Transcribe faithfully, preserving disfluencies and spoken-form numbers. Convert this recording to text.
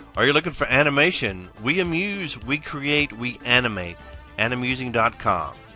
Are you looking for animation? We amuse, we create, we animate. animusing dot com.